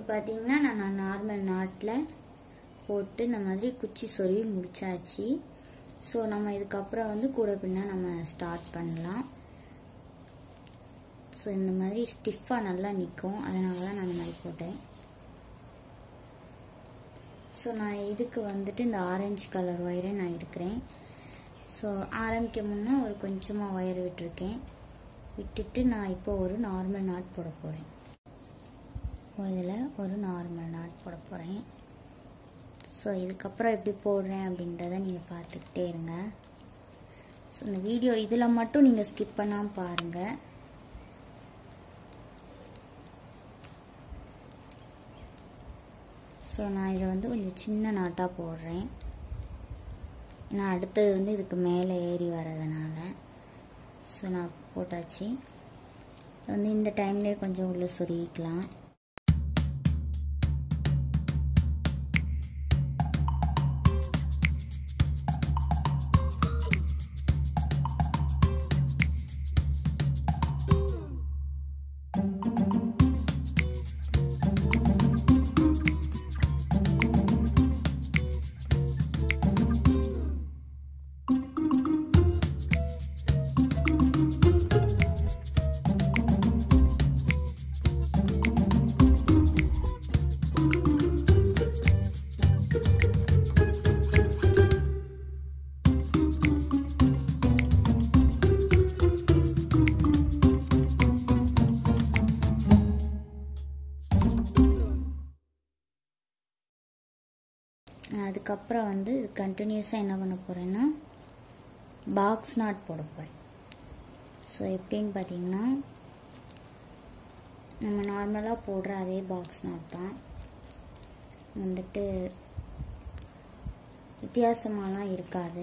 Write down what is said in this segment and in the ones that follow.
பார்த்தீங்கன்னா நான் நார்மல் நாட்டில் போட்டு இந்த மாதிரி குச்சி சொருவி முடிச்சாச்சு. ஸோ நம்ம இதுக்கப்புறம் வந்து கூட பின்ன நம்ம ஸ்டார்ட் பண்ணலாம். ஸோ இந்த மாதிரி ஸ்டிஃபாக நல்லா நிற்கும், அதனால தான் நான் இந்த மாதிரி போட்டேன். ஸோ நான் இதுக்கு வந்துட்டு இந்த ஆரஞ்சு கலர் ஒயரை நான் எடுக்கிறேன். ஸோ ஆரம்பிக்க முன்னே ஒரு கொஞ்சமாக ஒயர் விட்டுருக்கேன். விட்டுட்டு நான் இப்போ ஒரு நார்மல் நாட் போட போகிறேன். இதில் ஒரு நார்மல் நாட் போட போகிறேன். ஸோ இதுக்கப்புறம் எப்படி போடுறேன் அப்படின்றத நீங்கள் பார்த்துக்கிட்டே இருங்க. ஸோ இந்த வீடியோ இதில் மட்டும் நீங்கள் ஸ்கிப் பண்ணாமல் பாருங்கள். ஸோ நான் இதை வந்து கொஞ்சம் சின்ன நாட்டாக போடுறேன். நான் அடுத்தது வந்து இதுக்கு மேலே ஏறி வரதுனால. ஸோ நான் போட்டாச்சு. வந்து இந்த டைம்லேயே கொஞ்சம் உள்ளே சொருகிக்கலாம். அதுக்கப்புறம் வந்து கண்டினியூஸாக என்ன பண்ண போகிறேன்னா பாக்ஸ் நாட் போட போகிறேன். ஸோ எப்படின்னு பார்த்தீங்கன்னா நம்ம நார்மலாக போடுற அதே பாக்ஸ் நாட் தான். வந்துட்டு வித்தியாசமாலாம் இருக்காது.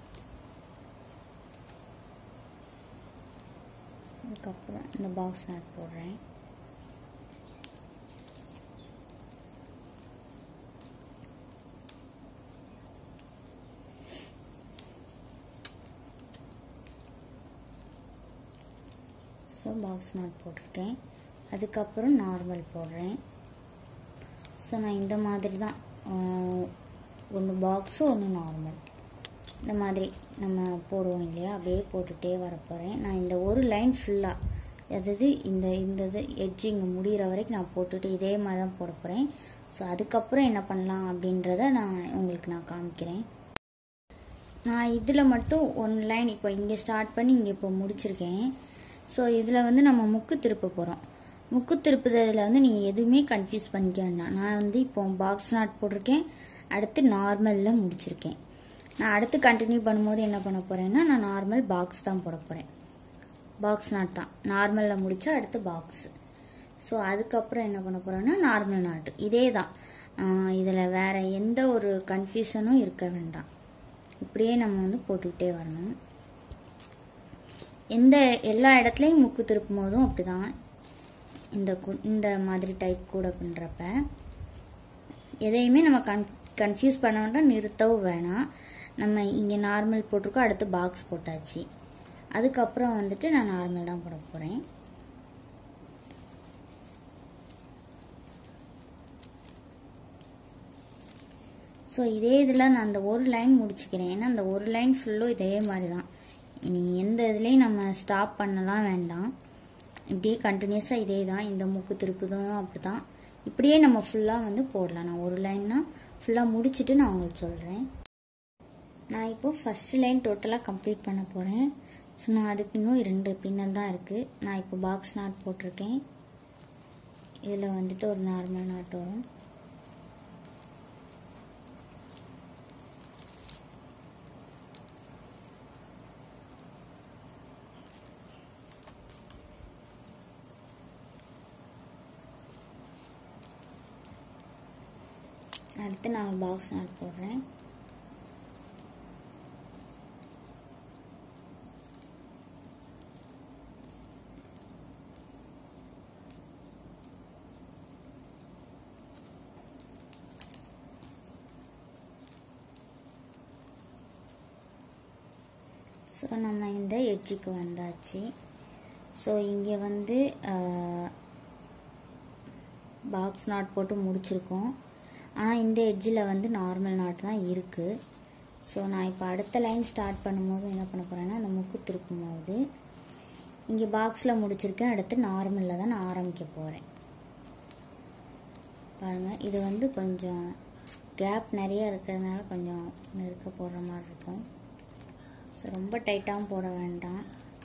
அதுக்கப்புறம் இந்த பாக்ஸ் நாட் போடுறேன். ஸோ பாக்ஸ் நாட் போட்டிருக்கேன். அதுக்கப்புறம் நார்மல் போடுறேன். ஸோ நான் இந்த மாதிரி தான் ஒன்று பாக்ஸு ஒன்று நார்மல் இந்த மாதிரி நம்ம போடுவோம் இல்லையா, அப்படியே போட்டுகிட்டே வர போகிறேன். நான் இந்த ஒரு லைன் ஃபுல்லாக, அதாவது இந்த இது எட்ஜிங் முடிகிற வரைக்கும் நான் போட்டுட்டு இதே மாதிரி தான் போட போகிறேன். ஸோ அதுக்கப்புறம் என்ன பண்ணலாம் அப்படின்றத நான் உங்களுக்கு காமிக்கிறேன். நான் இதில் மட்டும் ஒன் லைன் இப்போ இங்கே ஸ்டார்ட் பண்ணி இங்கே இப்போ முடிச்சிருக்கேன். ஸோ இதில் வந்து நம்ம முக்கு திருப்ப போகிறோம். முக்கு திருப்புதலில் வந்து நீங்கள் எதுவுமே கன்ஃபியூஸ் பண்ணிக்க வேண்டாம். நான் வந்து இப்போ பாக்ஸ் நாட் போட்டிருக்கேன், அடுத்து நார்மலில் முடிச்சிருக்கேன். நான் அடுத்து கண்டினியூ பண்ணும்போது என்ன பண்ண போகிறேன்னா நான் நார்மல் பாக்ஸ் தான் போட போகிறேன். பாக்ஸ் நாட் தான் நார்மலில் முடித்தா அடுத்து பாக்ஸு. ஸோ அதுக்கப்புறம் என்ன பண்ண போகிறேன்னா நார்மல் நாட்டு இதே தான். இதில் வேறு எந்த ஒரு கன்ஃபியூஷனும் இருக்க வேண்டாம். இப்படியே நம்ம வந்து போட்டுக்கிட்டே வரணும். எல்லா இடத்துலையும் முக்கு திருப்பும் போதும் அப்படி தான். இந்த மாதிரி டைப் கூட பண்ணுறப்ப எதையுமே நம்ம கன்ஃபியூஸ் பண்ண வேண்டாம், நிறுத்தவும் வேணாம். நம்ம இங்கே நார்மல் போட்டிருக்கோம், அடுத்து பாக்ஸ் போட்டாச்சு. அதுக்கப்புறம் வந்துட்டு நான் நார்மல் தான் போட போகிறேன். ஸோ இதே இதில் நான் அந்த ஒரு லைன் முடிச்சுக்கிறேன். ஏன்னா அந்த ஒரு லைன் ஃபுல்லும் இதே மாதிரி தான். இனி எந்த இதுலேயும் நம்ம ஸ்டாப் பண்ணலாம் வேண்டாம். இப்படியே கண்டினியூஸாக இதே தான். இந்த மூக்கு திருப்புதும் அப்படி தான். இப்படியே நம்ம ஃபுல்லாக வந்து போடலாம். நான் ஒரு லைன்னா ஃபுல்லாக முடிச்சுட்டு நான் உங்களுக்கு சொல்கிறேன். நான் இப்போது ஃபஸ்ட்டு லைன் டோட்டலாக கம்ப்ளீட் பண்ண போகிறேன். ஸோ நான் அதுக்கு இன்னும் 2 பின்னல் தான் இருக்குது. நான் இப்போ பாக்ஸ் நாட் போட்டிருக்கேன். இதில் வந்துட்டு ஒரு நார்மல் நாட் வரும். அடுத்து நான் பாக்ஸ் நாட் போடுறேன். ஸோ நம்ம இந்த எட்ஜுக்கு வந்தாச்சு. ஸோ இங்கே வந்து பாக்ஸ் நாட் போட்டு முடிச்சிருக்கோம். ஆனால் இந்த எட்ஜில் வந்து நார்மல் நாட் தான் இருக்குது. ஸோ நான் இப்போ அடுத்த லைன் ஸ்டார்ட் பண்ணும்போது என்ன பண்ண போகிறேன்னா, அந்த முக்கு திருப்பும் போது இங்கே பாக்ஸில் முடிச்சிருக்கேன், அடுத்து நார்மலில் தான் நான் ஆரம்பிக்க போகிறேன். பாருங்கள், இது வந்து கொஞ்சம் கேப் நிறைய இருக்கிறதுனால கொஞ்சம் நெருக்க போடுற மாதிரி இருக்கும். ஸோ ரொம்ப டைட்டாகவும் போட வேண்டாம்,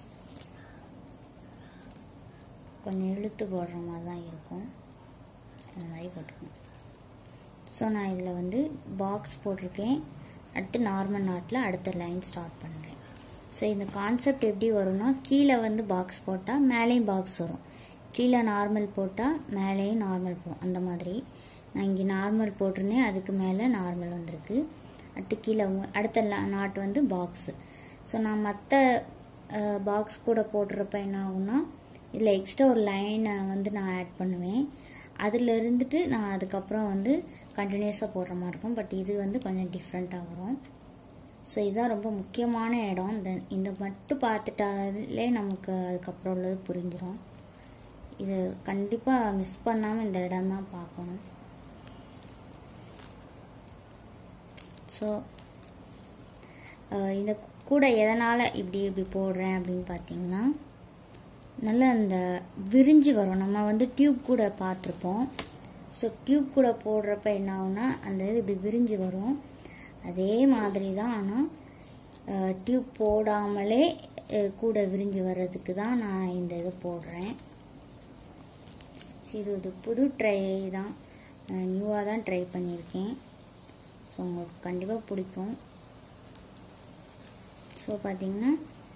கொஞ்சம் இழுத்து போடுற மாதிரி தான் இருக்கும். அந்த மாதிரி போட்டுக்கணும். ஸோ நான் இதில் வந்து பாக்ஸ் போட்டிருக்கேன், அடுத்து நார்மல் நாட்டில் அடுத்த லைன் ஸ்டார்ட் பண்ணுறேன். ஸோ இந்த கான்செப்ட் எப்படி வரும்னா, கீழே வந்து பாக்ஸ் போட்டால் மேலேயும் பாக்ஸ் வரும், கீழே நார்மல் போட்டால் மேலேயும் நார்மல் போகும். அந்த மாதிரி நான் இங்கே நார்மல் போட்டிருந்தேன், அதுக்கு மேலே நார்மல் வந்திருக்கு. அடுத்து கீழே அடுத்த நாட் வந்து பாக்ஸு. ஸோ நான் மற்ற பாக்ஸ் கூட போடுறப்ப என்ன ஆகும்னா, இதில் எக்ஸ்ட்ரா ஒரு லைனை வந்து நான் ஆட் பண்ணுவேன். அதில் இருந்துட்டு நான் அதுக்கப்புறம் வந்து கண்டினியூஸாக போடுற மாதிரி இருக்கும். பட் இது வந்து கொஞ்சம் டிஃப்ரெண்ட்டாக வரும். ஸோ இதுதான் ரொம்ப முக்கியமான இடம். இந்த மட்டும் பார்த்துட்டாலே நமக்கு அதுக்கப்புறம் உள்ளது புரிஞ்சிடும். இது கண்டிப்பாக மிஸ் பண்ணாமல் இந்த இடம் தான் பார்க்கணும். ஸோ இந்த கூட எதனால் இப்படி போடுறேன் அப்படின்னு பார்த்தீங்கன்னா, நல்லா அந்த விரிஞ்சு வரும். நம்ம வந்து டியூப் கூட பார்த்துருப்போம். ஸோ டியூப் கூட போடுறப்ப என்ன ஆகும்னா, அந்த இது இப்படி விரிஞ்சு வரும். அதே மாதிரி தான், ஆனால் டியூப் போடாமலே கூட விரிஞ்சு வர்றதுக்கு தான் நான் இந்த இது போடுறேன். இது புது ட்ரை தான், நியூவாக தான் ட்ரை பண்ணியிருக்கேன். ஸோ உங்களுக்கு கண்டிப்பாக பிடிக்கும். ஸோ பார்த்தீங்கன்னா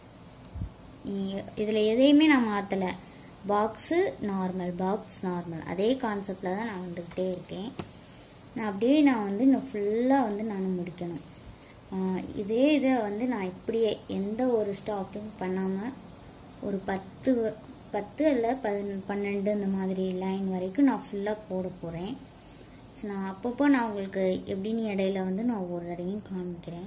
இதில் எதையுமே நான் மாற்றலை, பாக்ஸு நார்மல், பாக்ஸ் நார்மல், அதே கான்செப்டில் தான் நான் வந்துக்கிட்டே இருக்கேன். நான் அப்படியே நான் வந்து இன்னும் ஃபுல்லாக வந்து நான் முடிக்கணும். இதே இதை வந்து நான் இப்படியே எந்த ஒரு ஸ்டாப்பும் பண்ணாமல் ஒரு 10 இல்லை 12 இந்த மாதிரி லைன் வரைக்கும் நான் ஃபுல்லாக போட போகிறேன். ஸோ நான் அப்பப்போ நான் உங்களுக்கு எப்படின்னு இடையில வந்து நான் ஒவ்வொரு தடவையும் காமிக்கிறேன்.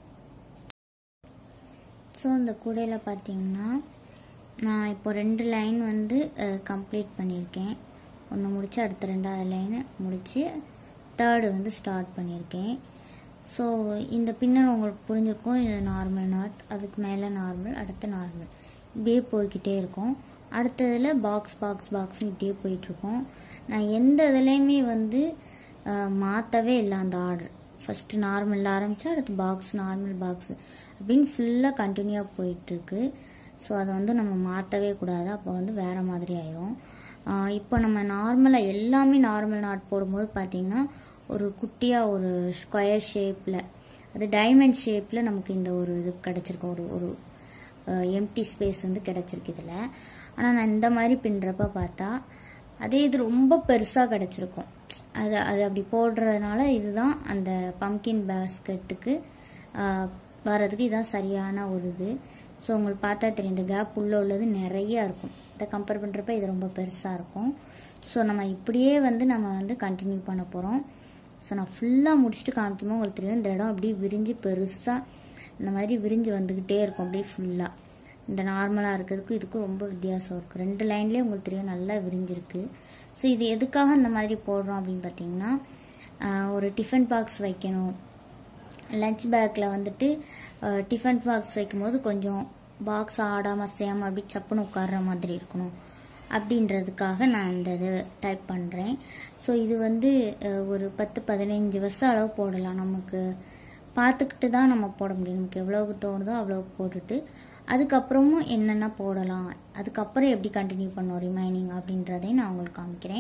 ஸோ இந்த கூடையில் பார்த்தீங்கன்னா நான் இப்போ 2 லைன் வந்து கம்ப்ளீட் பண்ணியிருக்கேன். ஒன்று முடித்து அடுத்த 2வது லைனு முடித்து 3rd வந்து ஸ்டார்ட் பண்ணியிருக்கேன். ஸோ இந்த பின்னர் உங்களுக்கு புரிஞ்சிருக்கும். இது நார்மல் நாட், அதுக்கு மேலே நார்மல், அடுத்து நார்மல், இப்படியே போய்கிட்டே இருக்கும். அடுத்ததில் பாக்ஸ் இப்படியே போயிட்டுருக்கோம். நான் எந்த இதுலேயுமே வந்து மாற்றவே இல்லை அந்த ஆர்டர். ஃபஸ்ட்டு நார்மலில் ஆரம்பித்தா அடுத்து பாக்ஸ், நார்மல், பாக்ஸ் அப்படின்னு ஃபுல்லாக கண்டினியூவாக போயிட்டுருக்கு. ஸோ அதை வந்து நம்ம மாற்றவே கூடாது, அப்போ வந்து வேறு மாதிரி ஆயிரும். இப்போ நம்ம நார்மலாக எல்லாமே நார்மல் நாட் போடும்போது பார்த்திங்கன்னா ஒரு குட்டியாக ஒரு ஸ்கொயர் ஷேப்பில், அது டைமண்ட் ஷேப்பில் நமக்கு இந்த ஒரு இது கிடச்சிருக்கு, ஒரு எம்டி ஸ்பேஸ் வந்து கிடச்சிருக்கு இதில். ஆனால் நான் இந்த மாதிரி பின்னுறப்ப பார்த்தா அதே இது ரொம்ப பெருசாக கிடச்சிருக்கும். அது அப்படி போடுறதுனால இதுதான் அந்த பம்கின் பேஸ்கெட்டுக்கு வர்றதுக்கு இதுதான் சரியான ஒரு இது. ஸோ உங்களுக்கு பார்த்தா தெரியும், இந்த கேப் உள்ளே உள்ளது நிறையா இருக்கும். இதை கம்பேர் பண்ணுறப்ப இது ரொம்ப பெருசாக இருக்கும். ஸோ நம்ம இப்படியே வந்து நம்ம வந்து கண்டினியூ பண்ண போகிறோம். ஸோ நான் ஃபுல்லாக முடிச்சுட்டு காமிக்கும்போது உங்களுக்கு தெரியும், இந்த இடம் அப்படியே விரிஞ்சு பெருசாக இந்த மாதிரி விரிஞ்சு வந்துக்கிட்டே இருக்கும் அப்படியே ஃபுல்லாக. இந்த நார்மலாக இருக்கிறதுக்கும் இதுக்கும் ரொம்ப வித்தியாசம் இருக்குது. 2 லைன்லேயே உங்களுக்கு தெரியும் நல்லா விரிஞ்சிருக்கு. ஸோ இது எதுக்காக இந்த மாதிரி போடுறோம் அப்படின்னு பார்த்தீங்கன்னா, ஒரு டிஃபன் பாக்ஸ் வைக்கணும், லஞ்ச் பேக்கில் வந்துட்டு டிஃபன் பாக்ஸ் வைக்கும்போது கொஞ்சம் பாக்ஸ் ஆடாமல் அசையாமல் அப்படி சப்புன்னு உட்கார்ற மாதிரி இருக்கணும் அப்படின்றதுக்காக நான் இந்த இது டைப் பண்ணுறேன். ஸோ இது வந்து ஒரு 10-15 வருஷம் அளவு போடலாம். நமக்கு பார்த்துக்கிட்டு தான் நம்ம போட முடியும். நமக்கு எவ்வளோக்கு தோணுதோ அவ்வளோக்கு போட்டுட்டு அதுக்கப்புறமும் என்னென்ன போடலாம், அதுக்கப்புறம் எப்படி கண்டினியூ பண்ணோம் ரிமைனிங் அப்படின்றதையும் நான் உங்களுக்கு காமிக்கிறேன்.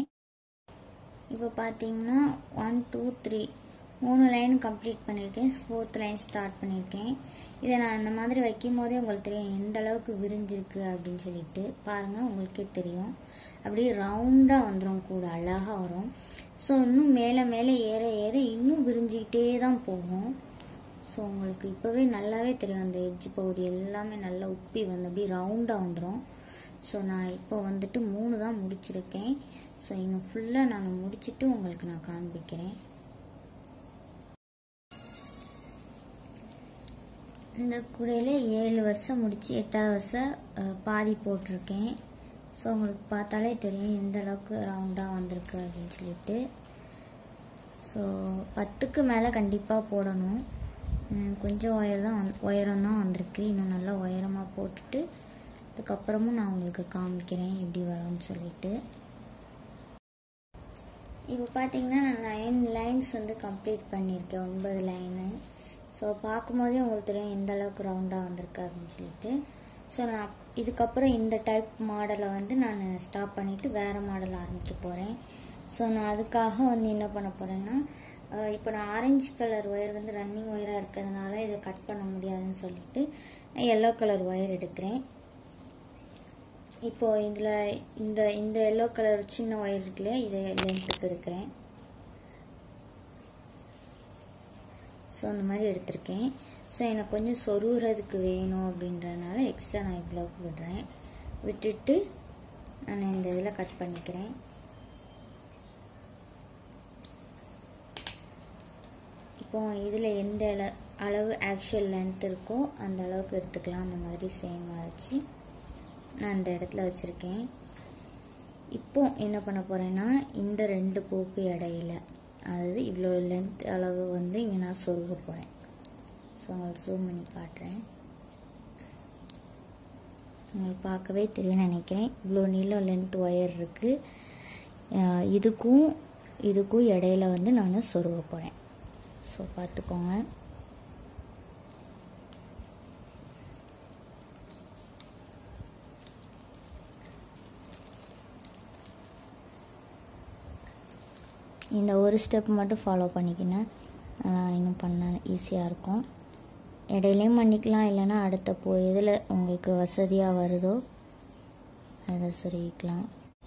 இப்போ பார்த்தீங்கன்னா 1 2 3 3 லைன் கம்ப்ளீட் பண்ணியிருக்கேன். 4th லைன் ஸ்டார்ட் பண்ணியிருக்கேன். இதை நான் இந்த மாதிரி வைக்கும் போதே உங்களுக்கு தெரியும் எந்த அளவுக்கு விரிஞ்சிருக்கு அப்படின்னு சொல்லிட்டு. பாருங்கள், உங்களுக்கே தெரியும் அப்படியே ரவுண்டாக வந்துடும், கூட அழகாக வரும். ஸோ இன்னும் மேலே மேலே ஏற ஏற இன்னும் விரிஞ்சிக்கிட்டே தான் போகும். ஸோ உங்களுக்கு இப்போவே நல்லாவே தெரியும், அந்த எட்ஜ் பகுதி எல்லாமே நல்லா உப்பி வந்து அப்படியே ரவுண்டாக வந்துடும். ஸோ நான் இப்போ வந்துட்டு 3 தான் முடிச்சிருக்கேன். ஸோ இன்னும் ஃபுல்லாக நான் முடிச்சுட்டு உங்களுக்கு நான் காண்பிக்கிறேன். இந்த கூடையில் 7 வருஷம் முடித்து 8வது வருஷம் பாதி போட்டிருக்கேன். ஸோ உங்களுக்கு பார்த்தாலே தெரியும் எந்த அளவுக்கு ரவுண்டாக வந்திருக்கு அப்படின்னு சொல்லிட்டு. ஸோ 10க்கு மேலே கண்டிப்பாக போடணும். கொஞ்சம் உயரம் தான் வந்திருக்கு. இன்னும் நல்லா உயரமாக போட்டுட்டு அதுக்கப்புறமும் நான் உங்களுக்கு காமிக்கிறேன் எப்படி வரும்னு சொல்லிட்டு. இப்போ பார்த்தீங்கன்னா நான் 9 லைன்ஸ் வந்து கம்ப்ளீட் பண்ணியிருக்கேன், 9 லைனு. ஸோ பார்க்கும்போதே உங்களுக்கு தெரியும் எந்த அளவுக்கு ரவுண்டாக வந்திருக்கு அப்படின்னு சொல்லிட்டு. ஸோ நான் இதுக்கப்புறம் இந்த டைப் மாடலை வந்து நான் ஸ்டாப் பண்ணிவிட்டு வேறு மாடல் ஆரம்பிக்க போகிறேன். ஸோ நான் அதுக்காக வந்து என்ன பண்ண போகிறேன்னா, இப்போ நான் ஆரஞ்சு கலர் ஒயர் வந்து ரன்னிங் ஒயராக இருக்கிறதுனால இதை கட் பண்ண முடியாதுன்னு சொல்லிட்டு நான் எல்லோ கலர் ஒயர் எடுக்கிறேன். இப்போது இதில் இந்த எல்லோ கலர் சின்ன ஒயர் இருக்குல்லையா, இதை லென்த்துக்கு எடுக்கிறேன். ஸோ அந்த மாதிரி எடுத்திருக்கேன். ஸோ எனக்கு கொஞ்சம் சொருகிறதுக்கு வேணும் அப்படின்றதுனால எக்ஸ்ட்ரா நான் இவ்வளோக்கு விடுறேன். விட்டுட்டு நான் இந்த இதில் கட் பண்ணிக்கிறேன். இப்போ இதில் எந்த அளவு ஆக்சுவல் லென்த் இருக்கோ அந்த அளவுக்கு எடுத்துக்கலாம். அந்த மாதிரி சேமாக வச்சு நான் இந்த இடத்துல வச்சுருக்கேன். இப்போ என்ன பண்ண போகிறேன்னா, இந்த 2 பூக்கு இடையில, அதாவது இவ்வளோ லென்த் அளவு வந்து இங்கே நான் சொருக போகிறேன். ஸோ உங்களுக்கு ஜூம் பண்ணி காட்டுறேன். உங்களுக்கு பார்க்கவே தெரியும்னு நினைக்கிறேன். இவ்வளோ நீளம் லென்த் ஒயர் இருக்குது. இதுக்கும் இடையில வந்து நான் சொருக போகிறேன். ஸோ பார்த்துக்கோங்க. இந்த ஒரு ஸ்டெப் மட்டும் ஃபாலோ பண்ணிக்கினேன். இன்னும் பண்ண ஈஸியாக இருக்கும். இடையிலையும் பண்ணிக்கலாம், இல்லைன்னா அடுத்த எதில் உங்களுக்கு வசதியாக வருதோ அதை சொருகிக்கலாம்.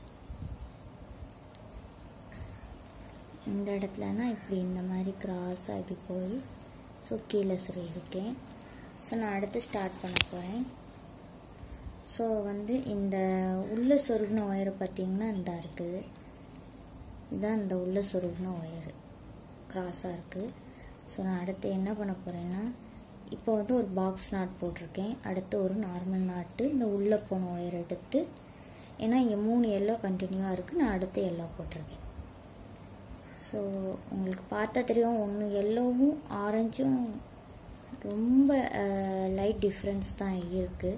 இந்த இடத்துலனா இப்படி இந்த மாதிரி கிராஸாக இப்படி போய் ஸோ கீழே சொருகிருக்கேன். ஸோ நான் அடுத்து ஸ்டார்ட் பண்ண போகிறேன். ஸோ வந்து இந்த உள்ள சொருகின ஒயரை பார்த்திங்கன்னா இந்த இருக்குது, இதுதான் இந்த உள்ள சொருகின ஒயரு கிராஸாக இருக்குது. ஸோ நான் அடுத்து என்ன பண்ண போகிறேன்னா, இப்போ வந்து ஒரு பாக்ஸ் நாட் போட்டிருக்கேன். அடுத்து ஒரு நார்மல் நாட்டு இந்த உள்ளே போன ஒயர் எடுத்து, ஏன்னா இங்கே 3 எல்லோ கண்டினியூவாக இருக்குது, நான் அடுத்து எல்லோ போட்டிருக்கேன். ஸோ உங்களுக்கு பார்த்தா தெரியும், ஒன்று எல்லோவும் ஆரஞ்சும் ரொம்ப லைட் டிஃப்ரென்ஸ் தான் இருக்குது.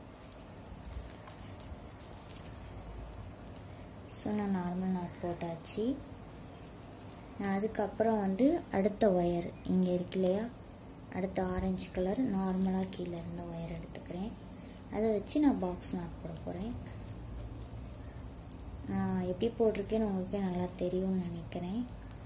ஸோ நான் நார்மல் நாட் போட்டாச்சு. நான் அதுக்கப்புறம் வந்து அடுத்த ஒயர் இங்கே இருக்கு இல்லையா, அடுத்த ஆரஞ்சு கலர் நார்மலாக கீழே இருந்த ஒயர் எடுத்துக்கிறேன். அதை வச்சு நான் பாக்ஸ் நாட் போட போகிறேன். நான் எப்படி போட்டிருக்கேன்னு உங்களுக்கே நல்லா தெரியும்னு நினைக்கிறேன்.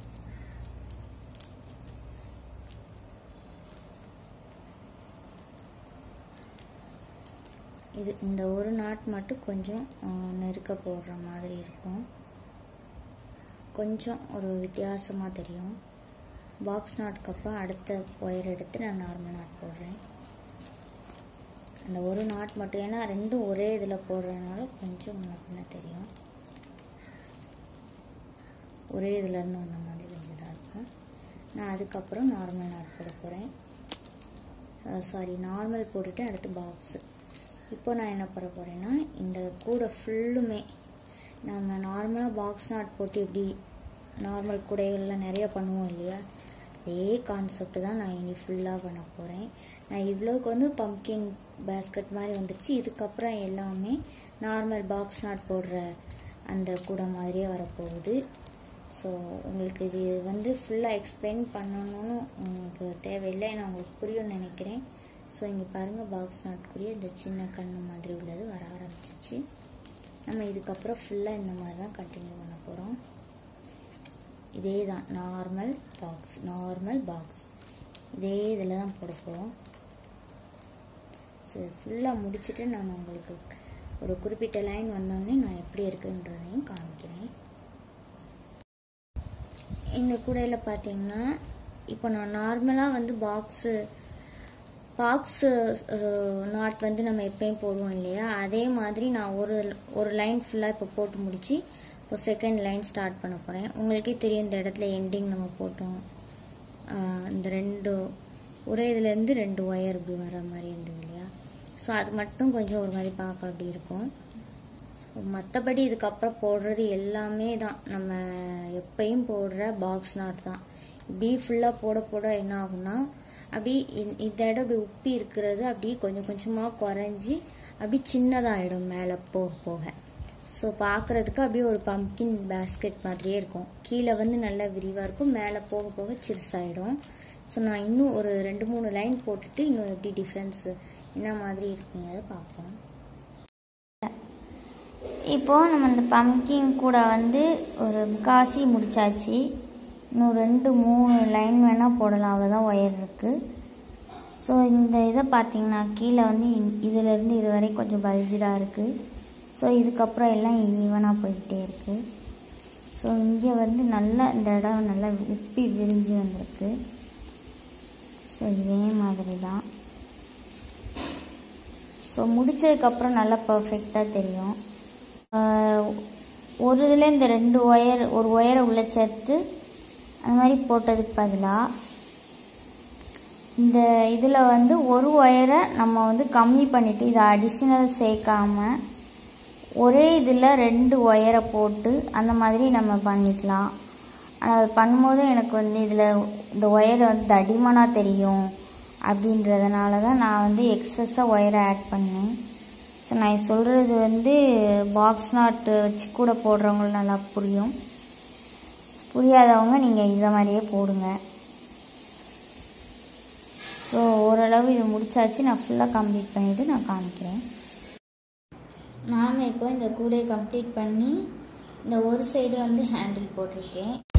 இந்த ஒரு நாட் மட்டும் கொஞ்சம் நெருக்க போடுற மாதிரி இருக்கும், கொஞ்சம் ஒரு வித்தியாசமாக தெரியும். பாக்ஸ் நாட்க்கு அப்புறம் அடுத்த ஒயர் எடுத்து நான் நார்மல் நாட் போடுறேன். அந்த ஒரு நாட் மட்டும், ஏன்னா ரெண்டும் ஒரே இதில் போடுறதுனால கொஞ்சம் முன்ன தெரியும், ஒரே இதிலேருந்து வந்த மாதிரி கொஞ்சம் இதாக இருக்கும். நான் அதுக்கப்புறம் நார்மல் நாட் போட போகிறேன். நார்மல் போட்டுட்டு அடுத்து பாக்ஸு. இப்போ நான் என்ன பண்ண போகிறேன்னா, இந்த கூடை ஃபுல்லுமே நம்ம நார்மலாக பாக்ஸ் நாட் போட்டு எப்படி நார்மல் கூடைகளில் நிறைய பண்ணுவோம் இல்லையா, அதே கான்செப்ட் தான் நான் இனி ஃபுல்லாக பண்ண போகிறேன். நான் இவ்வளோக்கு வந்து பம்ப்கின் பேஸ்கட் மாதிரி வந்துடுச்சு. இதுக்கப்புறம் எல்லாமே நார்மல் பாக்ஸ் நாட் போடுற அந்த கூடை மாதிரியே வரப்போகுது. ஸோ உங்களுக்கு இது வந்து ஃபுல்லாக எக்ஸ்பிளைன் பண்ணணும்னு உங்களுக்கு தேவையில்லை, நான் உங்களுக்கு புரியும்னு நினைக்கிறேன். ஸோ இங்கே பாருங்கள், பாக்ஸ் நாட்குரிய இந்த சின்ன கண்ணு மாதிரி உள்ளது வர ஆரம்பிச்சிச்சு. நம்ம இதுக்கப்புறம் ஃபுல்லாக இந்த மாதிரி தான் கண்டினியூ பண்ண போகிறோம். இதே தான் நார்மல் பாக்ஸ் இதே இதில் தான் போட போகிறோம். ஸோ ஃபுல்லாக முடிச்சுட்டு நான் உங்களுக்கு ஒரு குறிப்பிட்ட லைன் வந்தோடனே நான் எப்படி இருக்குன்றதையும் காமிக்கிறேன். இந்த கூடையில் பார்த்தீங்கன்னா, இப்போ நான் நார்மலாக வந்து பாக்ஸு நாட் வந்து நம்ம எப்பயும் போடுவோம் இல்லையா, அதே மாதிரி நான் ஒரு லைன் ஃபுல்லாக இப்போ போட்டு முடிச்சு இப்போ செகண்ட் லைன் ஸ்டார்ட் பண்ண போகிறேன். உங்களுக்கே தெரியும், இந்த இடத்துல எண்டிங் நம்ம போட்டோம். இந்த ஒரே இதுலேருந்து 2 ஒயர் இப்படி வர மாதிரி இருந்தது இல்லையா, ஸோ அது மட்டும் கொஞ்சம் ஒரு மாதிரி பார்க்க அப்படி இருக்கும். ஸோ மற்றபடி இதுக்கப்புறம் போடுறது எல்லாமே தான் நம்ம எப்பயும் போடுற பாக்ஸ் நாட் தான். இப்படி ஃபுல்லாக போட போட என்ன ஆகும்னா அப்படி இந்த இடம் அப்படி உப்பி இருக்கிறது அப்படி கொஞ்சம் கொஞ்சமாக குறைஞ்சி அப்படி சின்னதாகிடும் மேலே போக போக. ஸோ பார்க்குறதுக்கு அப்படியே ஒரு பம்ப்கின் பேஸ்கெட் மாதிரியே இருக்கும். கீழே வந்து நல்லா விரிவாக இருக்கும், மேலே போக போக சிறுசாயிடும். ஸோ நான் இன்னும் ஒரு 2-3 லைன் போட்டுட்டு இன்னும் எப்படி டிஃப்ரென்ஸு என்ன மாதிரி இருக்குங்கிறத பார்ப்போம். இப்போது நம்ம இந்த பம்ப்கின் கூட வந்து ஒரு முக்காசி முடிச்சாச்சு. இன்னும் 2-3 லைன் வேணால் போடலாம், அவ்வளோதான் ஒயர் இருக்குது. ஸோ இந்த இதை பார்த்திங்கன்னா கீழே வந்து இதிலேருந்து இது வரை கொஞ்சம் பல்ஜிடாக இருக்குது. ஸோ இதுக்கப்புறம் எல்லாம் ஈவனாக போய்கிட்டே இருக்குது. ஸோ இங்கே வந்து நல்லா இந்த இடம் நல்லா உப்பி விரிஞ்சு வந்திருக்கு. ஸோ இதே மாதிரி தான். ஸோ முடித்ததுக்கப்புறம் நல்லா பர்ஃபெக்டாக தெரியும். ஒரு இதில் இந்த 2 ஒயர் ஒரு ஒயரை உள்ளே சேர்த்து அந்த மாதிரி போட்டதுக்கு பதிலாக இந்த இதில் வந்து ஒரு ஒயரை நம்ம வந்து கம்மி பண்ணிவிட்டு இதை அடிஷ்னல் சேர்க்காமல் ஒரே இதில் 2 ஒயரை போட்டு அந்த மாதிரி நம்ம பண்ணிக்கலாம். ஆனால் அது பண்ணும்போது எனக்கு வந்து இதில் இந்த ஒயரை வந்து தடிமனாக தெரியும் அப்படின்றதுனால தான் நான் வந்து எக்ஸஸாக ஒயரை ஆட் பண்ணேன். ஸோ நான் சொல்கிறது வந்து பாக்ஸ் நாட்டு வச்சு கூட போடுறவங்களுக்கு நல்லா புரியும். புரியாதவங்க நீங்கள் இதை மாதிரியே போடுங்க. ஸோ ஓரளவு இது முடிச்சாச்சு. நான் ஃபுல்லாக கம்ப்ளீட் பண்ணிவிட்டு நான் காமிக்கிறேன். நான் இப்போ இந்த கூடையை கம்ப்ளீட் பண்ணி இந்த ஒரு சைடு வந்து ஹேண்டில் போட்டிருக்கேன்.